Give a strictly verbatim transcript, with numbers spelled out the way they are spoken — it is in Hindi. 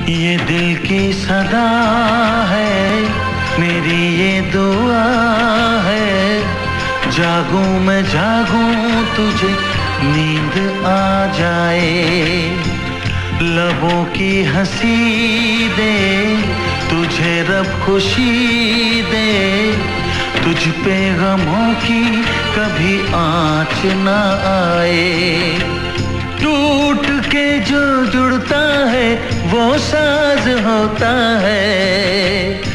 ये दिल की सदा है, मेरी ये दुआ है, जागूं मैं जागूं तुझे नींद आ जाए। लबों की हंसी दे तुझे रब खुशी दे, तुझ पे गमों की कभी आँच न आए। टूट के जो जुड़ता है वो साज होता है।